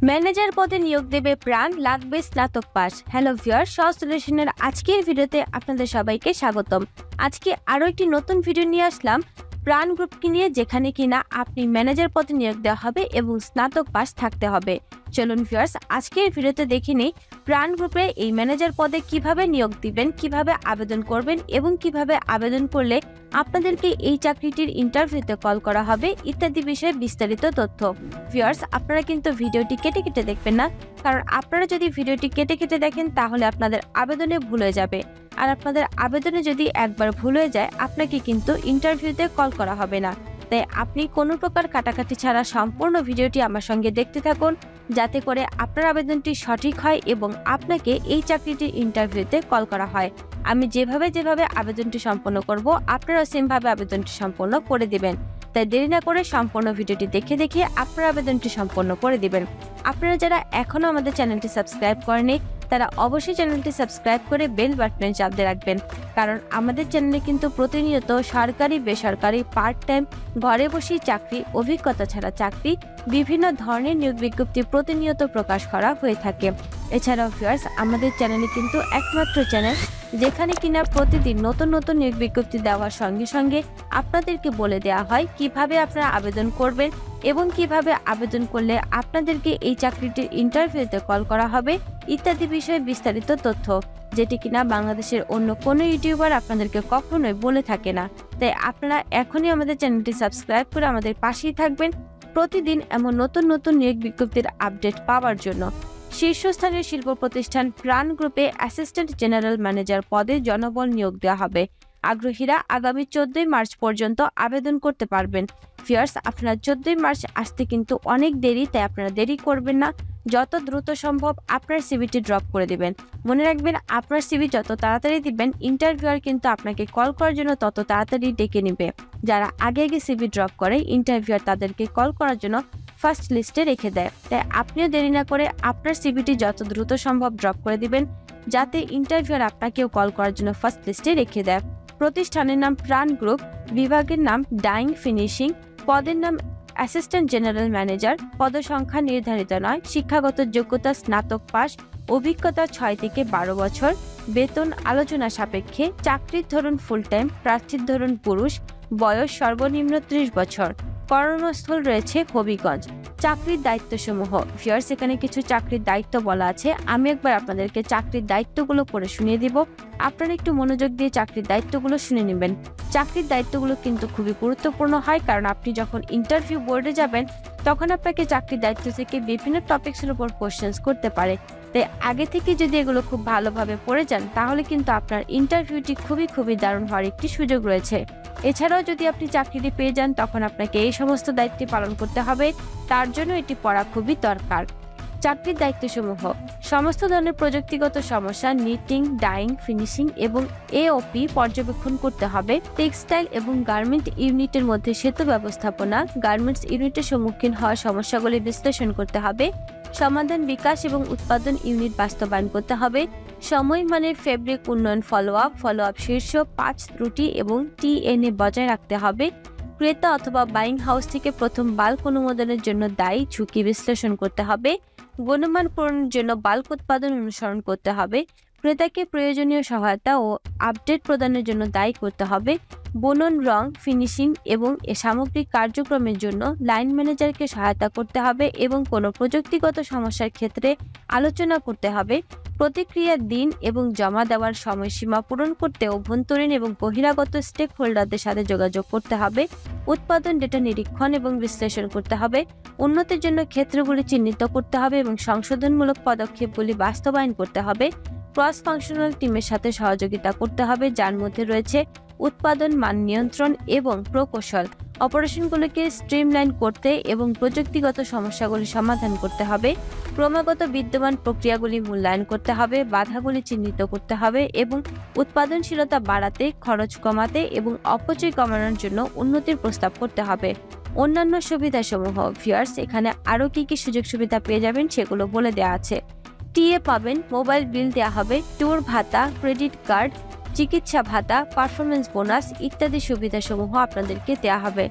Manager পদে নিয়োগ দেবে প্রাণ, লাগবে স্নাতক পাস। হ্যালো ভিউয়ার, সহজ সলিউশনের আজকের ভিডিওতে আপনাদের সবাইকে স্বাগতম। আজকে আরও একটি নতুন ভিডিও নিয়ে আসলাম প্রাণ গ্রুপকে নিয়ে, যেখানে কিনা আপনি ম্যানেজার পদে নিয়োগ দেওয়া হবে এবং স্নাতক পাস থাকতে হবে। চলুন ভিউয়ার্স, আজকের ভিডিওতে দেখে নিই প্রাণ গ্রুপে এই ম্যানেজার পদে কিভাবে নিয়োগ দিবেন, কিভাবে আবেদন করবেন এবং কিভাবে আবেদন করলে আপনাদেরকে এই চাকরিটির ইন্টারভিউতে কল করা হবে ইত্যাদি বিষয়ে বিস্তারিত তথ্য। ভিউয়ার্স, আপনারা কিন্তু ভিডিওটি কেটে কেটে দেখবেন না, কারণ আপনারা যদি ভিডিওটি কেটে কেটে দেখেন তাহলে আপনাদের আবেদনে ভুল হয়ে যাবে, আর আপনাদের আবেদনে যদি একবার ভুল হয়ে যায় আপনাকে কিন্তু ইন্টারভিউতে কল করা হবে না। তাই আপনি কোনো প্রকার কাটাকাটি ছাড়া সম্পূর্ণ ভিডিওটি আমার সঙ্গে দেখতে থাকুন, যাতে করে আপনার আবেদনটি সঠিক হয় এবং আপনাকে এই চাকরিটির ইন্টারভিউতে কল করা হয়। আমি যেভাবে আবেদনটি সম্পন্ন করব, আপনারাও সেমভাবে আবেদনটি সম্পন্ন করে দিবেন। তাই দেরি না করে সম্পূর্ণ ভিডিওটি দেখে আপনার আবেদনটি সম্পন্ন করে দিবেন। আপনারা যারা এখনো আমাদের চ্যানেলটি সাবস্ক্রাইব করেনি তারা অবশ্যই চ্যানেলটি সাবস্ক্রাইব করে বেল বাটনে চাপ দিয়ে রাখবেন, কারণ আমাদের চ্যানেলে কিন্তু প্রতিনিয়ত সরকারি, বেসরকারি, পার্ট টাইম, ঘরে বসেই চাকরি, অভিজ্ঞতা ছাড়া চাকরি, বিভিন্ন ধরনের নিয়োগ বিজ্ঞপ্তি প্রতিনিয়ত প্রকাশ করা হয়ে থাকে। এছাড়াও ভিউয়ার্স, আমাদের চ্যানেলে কিন্তু একমাত্র চ্যানেল যেখানে কিনা প্রতিদিন নতুন নতুন নিয়োগ বিজ্ঞপ্তি দেওয়ার সঙ্গে সঙ্গে আপনাদেরকে বলে দেওয়া হয় কিভাবে আপনারা আবেদন করবেন এবং কিভাবে আবেদন করলে আপনাদেরকে এই চাকরিটির ইন্টারভিউতে কল করা হবে ইত্যাদি বিষয়ে বিস্তারিত তথ্য, যেটি কিনা বাংলাদেশের অন্য কোনো ইউটিউবার আপনাদেরকে কখনোই বলে থাকে না। তাই আপনারা এখনই আমাদের চ্যানেলটি সাবস্ক্রাইব করে আমাদের পাশেই থাকবেন প্রতিদিন এমন নতুন নতুন নিয়োগ বিজ্ঞপ্তির আপডেট পাওয়ার জন্য। শীর্ষস্থানীয় শিল্প প্রতিষ্ঠান প্রাণ গ্রুপে অ্যাসিস্ট্যান্ট জেনারেল ম্যানেজার পদে জনবল নিয়োগ দেওয়া হবে। আগ্রহীরা আগামী 14 মার্চ পর্যন্ত আবেদন করতে পারবেন। ভিউয়ার্স, আপনারা 14 মার্চ আসতে কিন্তু অনেক দেরি, তাই আপনারা দেরি করবেন না। যত দ্রুত সম্ভব আপনার সিভিটি ড্রপ করে দিবেন। মনে রাখবেন, আপনার সিভি যত তাড়াতাড়ি দিবেন, ইন্টারভিউয়ার কিন্তু আপনাকে কল করার জন্য তত তাড়াতাড়ি ডেকে নেবে। যারা আগে সিভি ড্রপ করে, ইন্টারভিউয়ার তাদেরকে কল করার জন্য ফার্স্ট লিস্টে রেখে দেয়। তাই আপনিও দেরি না করে আপনার সিভিটি যত দ্রুত সম্ভব ড্রপ করে দিবেন, যাতে ইন্টারভিউয়ার আপনাকেও কল করার জন্য ফার্স্ট লিস্টে রেখে দেয়। প্রতিষ্ঠানের নাম প্রাণ গ্রুপ, বিভাগের নাম ডাইং ফিনিশিং, পদের নাম অ্যাসিস্ট্যান্ট জেনারেল ম্যানেজার, পদসংখ্যা নির্ধারিত নয়, শিক্ষাগত যোগ্যতা স্নাতক পাস, অভিজ্ঞতা 6 থেকে 12 বছর, বেতন আলোচনা সাপেক্ষে, চাকরির ধরন ফুল টাইম, প্রার্থীর ধরন পুরুষ, বয়স সর্বনিম্ন 30 বছর, কর্মস্থল রয়েছে হবিগঞ্জ। চাকরির দায়িত্বসমূহ, ভিউয়ার্স, এখানে কিছু চাকরির দায়িত্ব বলা আছে। আমি একবার আপনাদেরকে চাকরির দায়িত্বগুলো পড়ে শুনিয়ে দিব, আপনারা একটু মনোযোগ দিয়ে চাকরির দায়িত্বগুলো শুনে নেবেন। চাকরির দায়িত্বগুলো কিন্তু খুবই গুরুত্বপূর্ণ হয়, কারণ আপনি যখন ইন্টারভিউ বোর্ডে যাবেন তখন আপনাকে চাকরির দায়িত্ব থেকে বিভিন্ন টপিকসের উপর কোশ্চেন্স করতে পারে। তাই আগে থেকে যদি এগুলো খুব ভালোভাবে পড়ে যান তাহলে কিন্তু আপনার ইন্টারভিউটি খুবই দারুণ হওয়ার একটি সুযোগ রয়েছে। এছাড়াও যদি আপনি চাকরিটি পেয়ে যান তখন আপনাকে এই সমস্ত দায়িত্ব পালন করতে হবে, তার জন্য এটি পড়া খুবই দরকার। চাকরির দায়িত্বসমূহ: সমস্ত ধরনের প্রযুক্তিগত সমস্যা, নিটিং, ডাইং, ফিনিশিং এবং এওপি পর্যবেক্ষণ করতে হবে। টেক্সটাইল এবং গার্মেন্ট ইউনিটের মধ্যে সেতু ব্যবস্থাপনা, গার্মেন্টস ইউনিটের সম্মুখীন হওয়া সমস্যাগুলি বিশ্লেষণ করতে হবে। সমাধান, বিকাশ এবং উৎপাদন ইউনিট বাস্তবায়ন করতে হবে। সময় মানের ফেব্রিক উন্নয়ন, ফলো আপ শীর্ষ 5 ত্রুটি এবং টিএনএ বজায় রাখতে হবে। ক্রেতা অথবা বাইং হাউস থেকে প্রথম বাল্ক অনুমোদনের জন্য দায়ী ঝুঁকি বিশ্লেষণ করতে হবে। গুণমান পূরণের জন্য বাল্ক উৎপাদন অনুসরণ করতে হবে। ক্রেতাকে প্রয়োজনীয় সহায়তা ও আপডেট প্রদানের জন্য দায়ী করতে হবে। বুনন, রং, ফিনিশিং এবং সামগ্রিক কার্যক্রমের জন্য লাইন ম্যানেজারকে সহায়তা করতে হবে এবং কোনো প্রযুক্তিগত সমস্যার ক্ষেত্রে আলোচনা করতে হবে। প্রতিক্রিয়ার দিন এবং জমা দেওয়ার সময়সীমা পূরণ করতে অভ্যন্তরীণ এবং বহিরাগত স্টেক হোল্ডারদের সাথে যোগাযোগ করতে হবে। উৎপাদন ডেটা নিরীক্ষণ এবং বিশ্লেষণ করতে হবে। উন্নতির জন্য ক্ষেত্রগুলি চিহ্নিত করতে হবে এবং সংশোধনমূলক পদক্ষেপগুলি বাস্তবায়ন করতে হবে। ক্রস ফাংশনাল টিমের সাথে সহযোগিতা করতে হবে, যার মধ্যে রয়েছে উৎপাদন, মান নিয়ন্ত্রণ এবং প্রকৌশল। অপারেশনগুলিকে স্ট্রিমলাইন করতে এবং প্রযুক্তিগত সমস্যাগুলি সমাধান করতে হবে। ক্রমাগত বিদ্যমান প্রক্রিয়াগুলি মূল্যায়ন করতে হবে, বাধাগুলি চিহ্নিত করতে হবে এবং উৎপাদনশীলতা বাড়াতে, খরচ কমাতে এবং অপচয় কমানোর জন্য উন্নতির প্রস্তাব করতে হবে। অন্যান্য সুবিধাসমূহ, ভিউয়ার্স, এখানে আরও কি সুযোগ সুবিধা পেয়ে যাবেন সেগুলো বলে দেওয়া আছে। টিএ পাবেন, মোবাইল বিল দেওয়া হবে, ট্যুর ভাতা, ক্রেডিট কার্ড, চিকিৎসা ভাতা, পারফরমেন্স বোনাস ইত্যাদি সুবিধাসমূহ আপনাদেরকে দেওয়া হবে।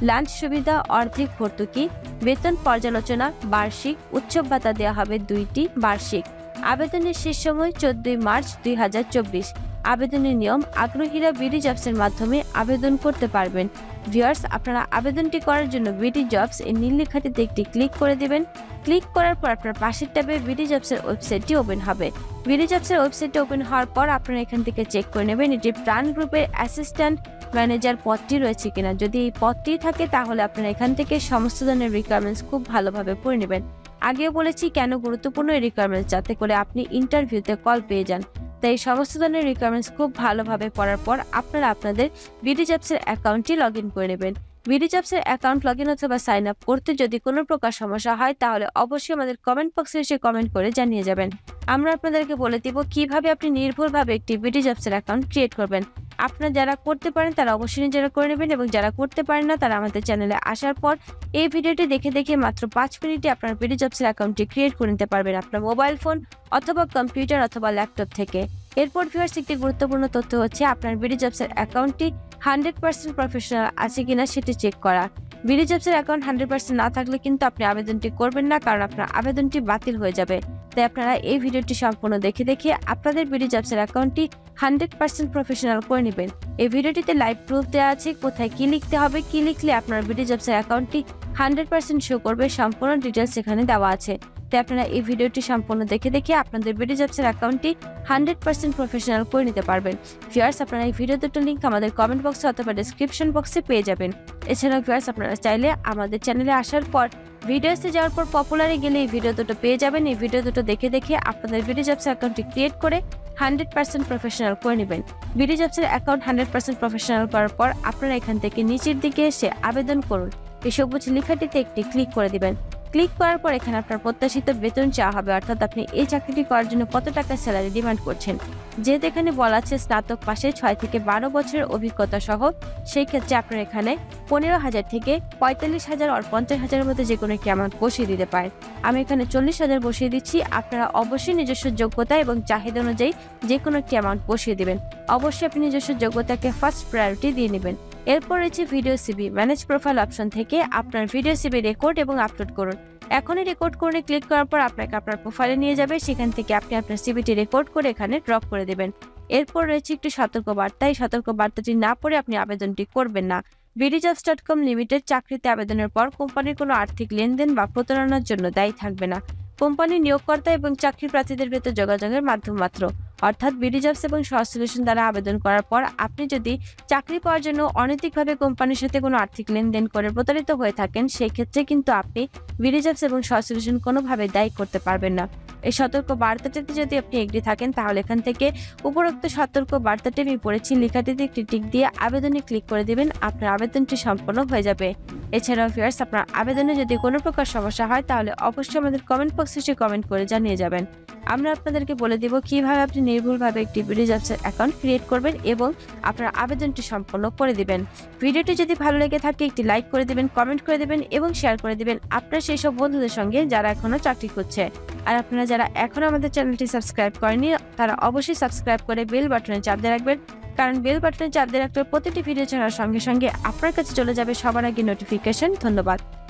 লাঞ্চ সুবিধা, অর্ধেক ভর্তুকি, বেতন পর্যালোচনা, বার্ষিক উৎসব ভাতা দেওয়া হবে 2টি বার্ষিক। আবেদনের শেষ সময় 14 মার্চ 2024। আবেদনের নিয়ম, আগ্রহীরা বিডি জবসের মাধ্যমে আবেদন করতে পারবেন। ভিউয়ার্স, আপনারা আবেদনটি করার জন্য বিডি জবস এই নীল লেখাটিতে একটি ক্লিক করে দিবেন। ক্লিক করার পর আপনার পাশের ট্যাবে বিডি জবসের ওয়েবসাইটটি ওপেন হবে। বিডি জবসের ওয়েবসাইটটি ওপেন হওয়ার পর আপনারা এখান থেকে চেক করে নেবেন এটি প্রাণ গ্রুপের অ্যাসিস্ট্যান্ট ম্যানেজার পদটি রয়েছে কিনা। যদি এই পদটি থাকে তাহলে আপনারা এখান থেকে সমস্ত ধরনের রিকোয়ারমেন্টস খুব ভালোভাবে পড়ে নেবেন। আগেও বলেছি কেন গুরুত্বপূর্ণ এই রিকোয়ারমেন্টস, যাতে করে আপনি ইন্টারভিউতে কল পেয়ে যান। তাই সমস্ত ধরনের রিকোয়ারমেন্টস খুব ভালোভাবে পড়ার পর আপনারা আপনাদের বিডি জবসের অ্যাকাউন্টটি লগ ইন করে নেবেন। বিডি জবসের অ্যাকাউন্ট লগ ইন অথবা সাইন আপ করতে যদি কোনো প্রকার সমস্যা হয় তাহলে অবশ্যই আমাদের কমেন্ট বক্সে এসে কমেন্ট করে জানিয়ে যাবেন। আমরা আপনাদেরকে বলে দিব কিভাবে আপনি নির্ভুলভাবে একটি বিডি জবসের অ্যাকাউন্ট ক্রিয়েট করবেন। আপনারা যারা করতে পারেন তারা অবশ্যই নিজেরা করে নেবেন এবং যারা করতে পারেন না তারা আমাদের চ্যানেলে আসার পর এই ভিডিওটি দেখে মাত্র 5 মিনিটে আপনার বিডি জবসের অ্যাকাউন্টটি ক্রিয়েট করে নিতে পারবেন আপনার মোবাইল ফোন অথবা কম্পিউটার অথবা ল্যাপটপ থেকে। এরপর ভিউয়ার্স, একটি গুরুত্বপূর্ণ তথ্য হচ্ছে আপনার বিডি জবসের অ্যাকাউন্টটি 100% প্রফেশনাল আছে কিনা সেটি চেক করা। বিডি জবসের অ্যাকাউন্ট 100% না থাকলে কিন্তু আপনি আবেদনটি করবেন না, কারণ আপনার আবেদনটি বাতিল হয়ে যাবে। তাই আপনারা এই ভিডিওটি সম্পূর্ণ দেখে আপনাদের বিডি জবসের অ্যাকাউন্টটি 100% প্রফেশনাল করে নেবেন। এই ভিডিওটিতে লাইভ প্রুফ দেওয়া আছে কোথায় কি লিখতে হবে, কি লিখলে আপনার বিডি জবসের অ্যাকাউন্টটি 100% শো করবে, সম্পূর্ণ ডিটেলস এখানে দেওয়া আছে। তাই আপনারা এই ভিডিওটি সম্পূর্ণ দেখে আপনাদের বিডি জবসের অ্যাকাউন্টটি 100% প্রফেশনাল করে নিতে পারবেন। ভিউয়ার্স, আপনারা এই ভিডিও দুটো লিঙ্ক আমাদের কমেন্ট বক্সে অথবা ডেসক্রিপশন বক্সে পেয়ে যাবেন। এছাড়াও ভিউয়ার্স, আপনারা চাইলে আমাদের চ্যানেলে আসার পর ভিডিওসে যাওয়ার পর পপুলারে গেলে এই ভিডিও দুটো পেয়ে যাবেন। এই ভিডিও দুটো দেখে আপনাদের বিডি জবসের অ্যাকাউন্টটি ক্রিয়েট করে 100% প্রফেশনাল করে নেবেন। বিডি জবসের অ্যাকাউন্ট 100% প্রফেশনাল করার পর আপনারা এখান থেকে নিচের দিকে এসে আবেদন করুন এই সবুজ লেখাটিতে একটি ক্লিক করে দিবেন। ক্লিক করার পর এখানে আপনার প্রত্যাশিত বেতন চাওয়া হবে, অর্থাৎ আপনি এই চাকরিটি করার জন্য কত টাকা স্যালারি ডিমান্ড করছেন। যেহেতু এখানে বলা আছে স্নাতক পাশে 6 থেকে 12 বছরের অভিজ্ঞতা সহ, সেই ক্ষেত্রে আপনার এখানে 15,000 থেকে 45,000 আর 50,000-এর মধ্যে যে কোনো একটি অ্যামাউন্ট বসিয়ে দিতে পারেন। আমি এখানে 40,000 বসিয়ে দিচ্ছি। আপনারা অবশ্যই নিজস্ব যোগ্যতা এবং চাহিদা অনুযায়ী যে কোনো একটি অ্যামাউন্ট বসিয়ে দিবেন। অবশ্যই আপনি নিজস্ব যোগ্যতাকে ফার্স্ট প্রায়োরিটি দিয়ে নেবেন। এরপর রয়েছে video CV. Manage profile option থেকে আপনার ভিডিও সিভি রেকর্ড এবং আপলোড করুন। এখনই রেকর্ড করে ক্লিক করার পর আপনাকে আপনার প্রোফাইলে নিয়ে যাবে, সেখান থেকে আপনি আপনার সিভিটি রেকর্ড করে এখানে ড্রপ করে দেবেন। এরপর রয়েছে একটি সতর্কবার্তা। এই সতর্কবার্তাটি না পড়ে আপনি আবেদনটি করবেন না। bdjobs.com লিমিটেড চাকরিতে আবেদনের পর কোম্পানির কোনো আর্থিক লেনদেন বা প্রতারণার জন্য দায়ী থাকবে না। কোম্পানি নিয়োগকর্তা এবং চাকরি প্রার্থীদের ভেতর যোগাযোগের মাধ্যম মাত্র। অর্থাৎ বিডি জবস এবং সহজ সলিউশন দ্বারা আবেদন করার পর আপনি যদি চাকরি পাওয়ার জন্য অনৈতিকভাবে কোম্পানির সাথে কোনো আর্থিক লেনদেন করে প্রতারিত হয়ে থাকেন, সেই ক্ষেত্রে কিন্তু আপনি বিডি জবস এবং সহজ সলিউশন কোনোভাবে দায়ী করতে পারবেন না। এই সতর্ক বার্তাটিতে যদি আপনি এগ্রি থাকেন তাহলে এখান থেকে উপরোক্ত সতর্ক বার্তাটি আমি পড়েছি লেখাটিতে একটি টিক দিয়ে আবেদনে ক্লিক করে দিবেন। আপনার আবেদনটি সম্পন্ন হয়ে যাবে। এছাড়াও ভিউয়ার্স, আপনার আবেদনে যদি কোনো প্রকার সমস্যা হয় তাহলে অবশ্যই আমাদের কমেন্ট বক্সে এসে কমেন্ট করে জানিয়ে যাবেন। আমরা আপনাদেরকে বলে দিব কিভাবে আপনি নির্ভুলভাবে একটি বিডি জবসের অ্যাকাউন্ট ক্রিয়েট করবেন এবং আপনার আবেদনটি সম্পন্ন করে দিবেন। ভিডিওটি যদি ভালো লেগে থাকে একটি লাইক করে দিবেন, কমেন্ট করে দিবেন এবং শেয়ার করে দিবেন আপনার সেই সব বন্ধুদের সঙ্গে যারা এখনো চাকরি করছে। আর আপনারা যারা এখনো আমাদের চ্যানেলটি সাবস্ক্রাইব করেনি তারা অবশ্যই সাবস্ক্রাইব করে বেল বাটনে চাপ দিয়ে রাখবেন, কারণ বেল বাটনে চাপ দিয়ে রাখলে প্রতিটি ভিডিও ছাড়ার সঙ্গে সঙ্গে আপনার কাছে চলে যাবে সবার আগে নোটিফিকেশন। ধন্যবাদ।